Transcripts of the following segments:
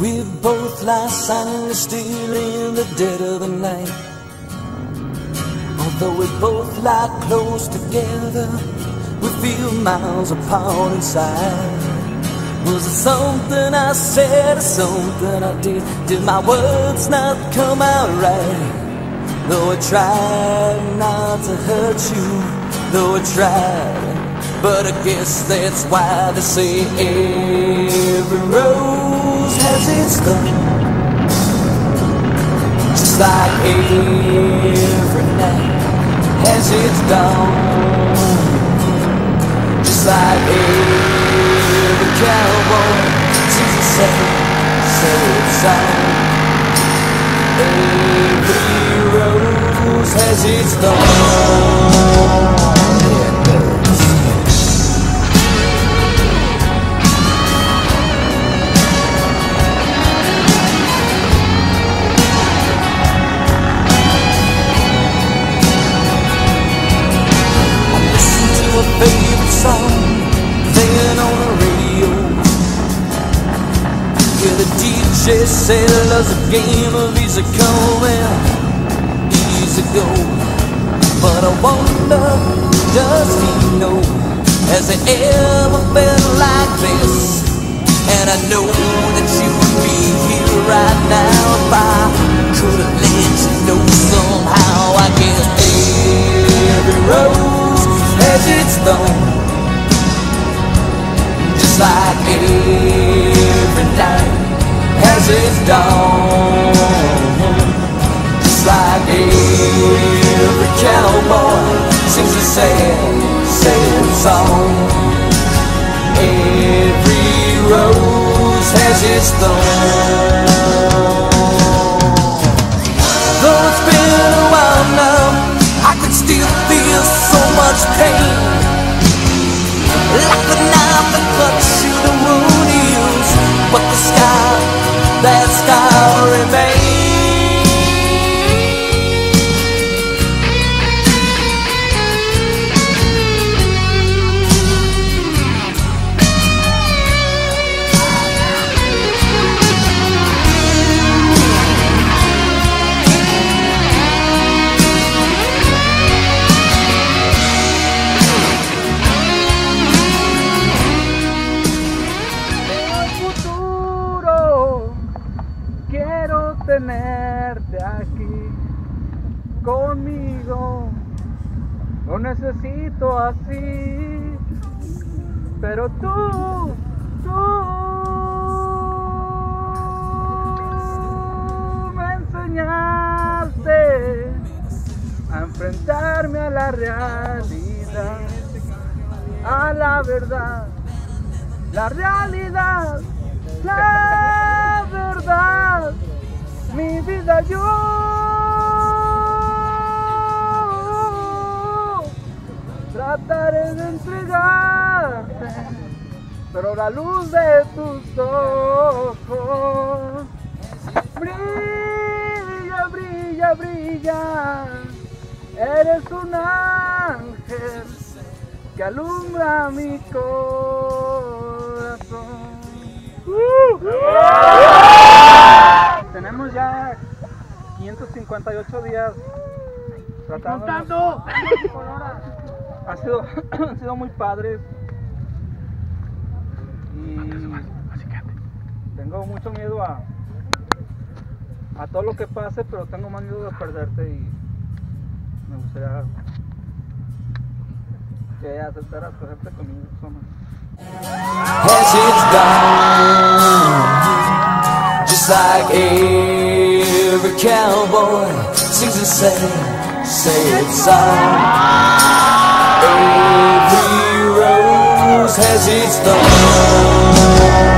We both lie silently still in the dead of the night. Although we both lie close together, we feel miles apart inside. Was it something I said or something I did? Did my words not come out right? Though I tried not to hurt you, though I tried, but I guess that's why they say every rose has its thorn. Just like every night has its dawn. Just like every cowboy sings a sad song. Every rose has its thorn. Favorite song playing on the radio. Yeah, the DJ said love's a game of easy come and easy go. But I wonder, does he know? Has it ever felt like this? And I know that you would be here right now if I could have let you know somehow. I guess every rose has its thorn, just like every night has its dawn. Just like every cowboy sings a sad song. Every rose has its thorn. Though it's been a while now, I can still feel so much pain, like a knife that cuts you, the wound heals, but the scar, that scar remains. Tenerte aquí conmigo, lo necesito así, pero tú me enseñaste a enfrentarme a la realidad, a la verdad, la realidad, la verdad. Mi vida yo trataré de entregarte, pero la luz de tus ojos brilla, brilla, brilla. Eres un ángel que alumbra mi corazón. Tenemos ya 558 días tratando. Han sido muy padres y tengo mucho miedo a todo lo que pase, pero tengo más miedo de perderte y me gustaría que aceptaras cogerte conmigo, Soma. Just like every cowboy sings a sad song. Every rose has its thorn.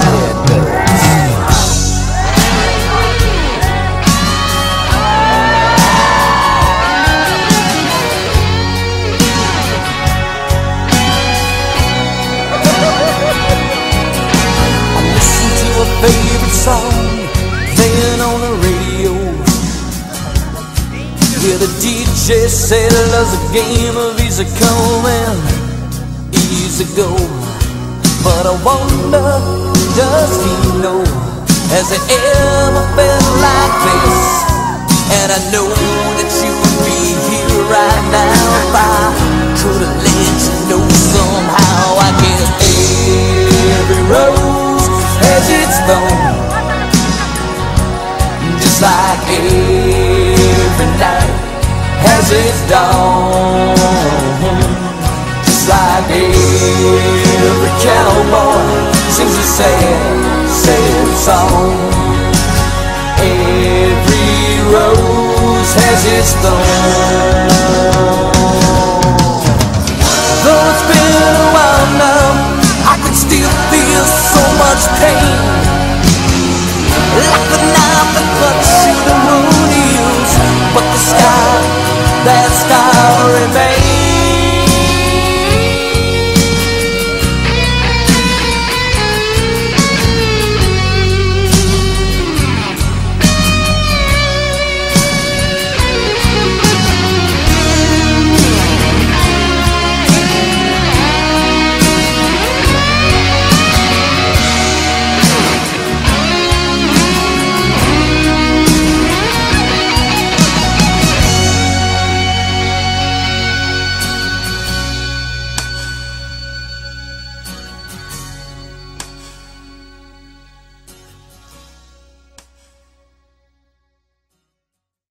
Favorite song playing on the radio. Yeah, the DJ said love's a game of easy come and easy go. But I wonder, does he know? Has it ever felt like this? And I know that you would be here right now if I could have let you know somehow. I guess every rose has its thorn, just like every night has its dawn, just like every cowboy sings a sad, sad song. Every rose has its thorn. Though it's been a while now, I can still feel so much pain, like the knife that cuts through the moon hills. But the sky, that sky